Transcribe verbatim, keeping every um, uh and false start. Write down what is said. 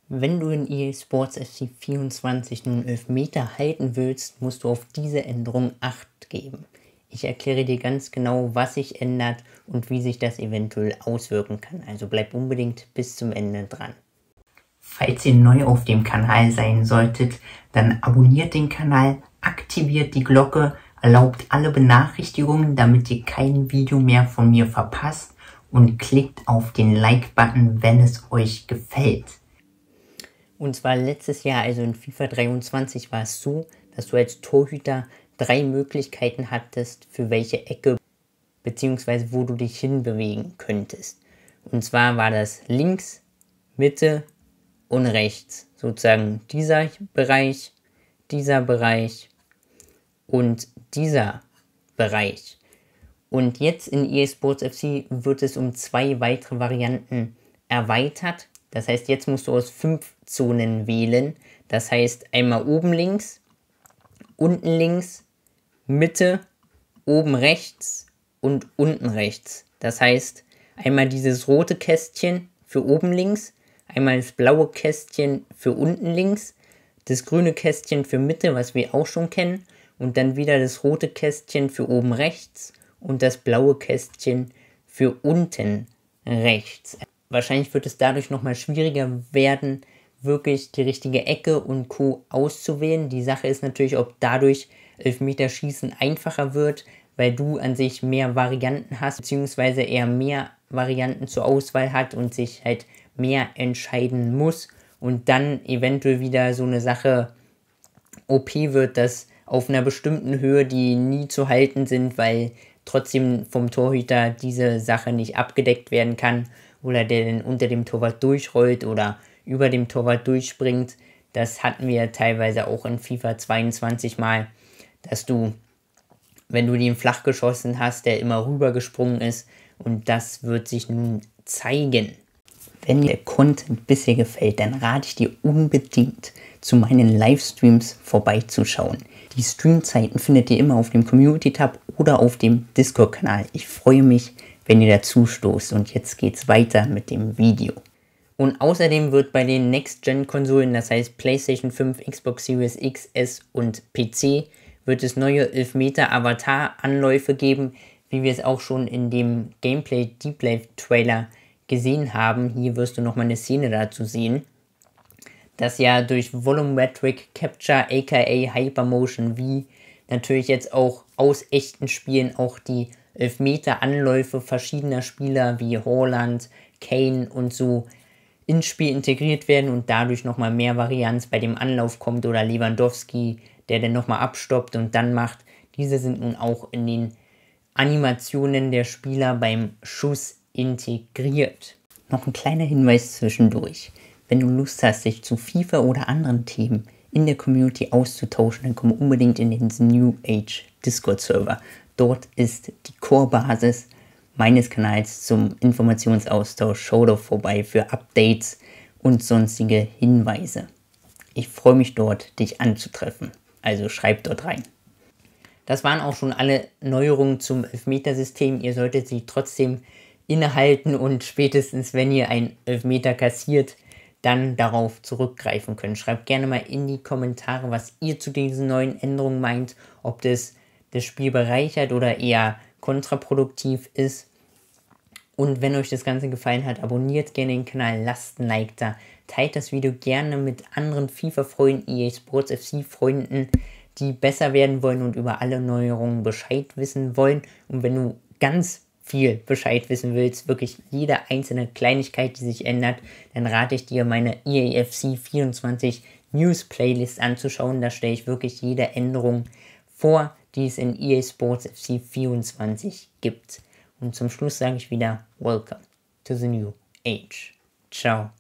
Wenn du in E A Sports F C vierundzwanzig nun Elfmeter halten willst, musst du auf diese Änderung Acht geben. Ich erkläre dir ganz genau, was sich ändert und wie sich das eventuell auswirken kann. Also bleib unbedingt bis zum Ende dran. Falls ihr neu auf dem Kanal sein solltet, dann abonniert den Kanal, aktiviert die Glocke, erlaubt alle Benachrichtigungen, damit ihr kein Video mehr von mir verpasst und klickt auf den Like-Button, wenn es euch gefällt. Und zwar letztes Jahr, also in FIFA dreiundzwanzig, war es so, dass du als Torhüter drei Möglichkeiten hattest, für welche Ecke bzw. wo du dich hinbewegen könntest. Und zwar war das links, Mitte und rechts. Sozusagen dieser Bereich, dieser Bereich und dieser Bereich. Und jetzt in E A Sports F C wird es um zwei weitere Varianten erweitert. Das heißt, jetzt musst du aus fünf Zonen wählen. Das heißt, einmal oben links, unten links, Mitte, oben rechts und unten rechts. Das heißt, einmal dieses rote Kästchen für oben links, einmal das blaue Kästchen für unten links, das grüne Kästchen für Mitte, was wir auch schon kennen, und dann wieder das rote Kästchen für oben rechts und das blaue Kästchen für unten rechts. Wahrscheinlich wird es dadurch nochmal schwieriger werden, wirklich die richtige Ecke und Co. auszuwählen. Die Sache ist natürlich, ob dadurch Elfmeterschießen einfacher wird, weil du an sich mehr Varianten hast, beziehungsweise eher mehr Varianten zur Auswahl hat und sich halt mehr entscheiden muss und dann eventuell wieder so eine Sache O P wird, dass auf einer bestimmten Höhe die nie zu halten sind, weil trotzdem vom Torhüter diese Sache nicht abgedeckt werden kann oder der dann unter dem Torwart durchrollt oder über dem Torwart durchspringt. Das hatten wir teilweise auch in FIFA zweiundzwanzig mal, dass du, wenn du den flach geschossen hast, der immer rübergesprungen ist, und das wird sich nun zeigen. Wenn dir der Content bisher gefällt, dann rate ich dir unbedingt, zu meinen Livestreams vorbeizuschauen. Die Streamzeiten findet ihr immer auf dem Community-Tab oder auf dem Discord-Kanal. Ich freue mich, wenn ihr dazu stoßt, und jetzt geht's weiter mit dem Video. Und außerdem wird bei den Next-Gen-Konsolen, das heißt PlayStation fünf, Xbox Series X, S und P C, wird es neue Elfmeter-Avatar-Anläufe geben, wie wir es auch schon in dem Gameplay Deep Life Trailer gesehen haben. Hier wirst du nochmal eine Szene dazu sehen, dass ja durch Volumetric Capture aka Hypermotion V natürlich jetzt auch aus echten Spielen auch die Elfmeter-Anläufe verschiedener Spieler wie Haaland, Kane und so ins Spiel integriert werden und dadurch nochmal mehr Varianz bei dem Anlauf kommt, oder Lewandowski, der dann nochmal abstoppt und dann macht. Diese sind nun auch in den Animationen der Spieler beim Schuss integriert. Noch ein kleiner Hinweis zwischendurch. Wenn du Lust hast, dich zu FIFA oder anderen Themen in der Community auszutauschen, dann komm unbedingt in den New Age Discord Server. Dort ist die Core-Basis meines Kanals zum Informationsaustausch. Schau doch vorbei für Updates und sonstige Hinweise. Ich freue mich dort, dich anzutreffen. Also schreib dort rein. Das waren auch schon alle Neuerungen zum Elfmetersystem. Ihr solltet sie trotzdem innehalten und spätestens, wenn ihr ein Elfmeter kassiert, dann darauf zurückgreifen können. Schreibt gerne mal in die Kommentare, was ihr zu diesen neuen Änderungen meint, ob das das Spiel bereichert oder eher kontraproduktiv ist. Und wenn euch das Ganze gefallen hat, abonniert gerne den Kanal, lasst ein Like da, teilt das Video gerne mit anderen FIFA-Freunden, E A Sports F C-Freunden, die besser werden wollen und über alle Neuerungen Bescheid wissen wollen. Und wenn du ganz viel Bescheid wissen willst, wirklich jede einzelne Kleinigkeit, die sich ändert, dann rate ich dir, meine E A F C vierundzwanzig News Playlist anzuschauen. Da stelle ich wirklich jede Änderung vor, die es in E A Sports F C vierundzwanzig gibt. Und zum Schluss sage ich wieder, welcome to the new age. Ciao.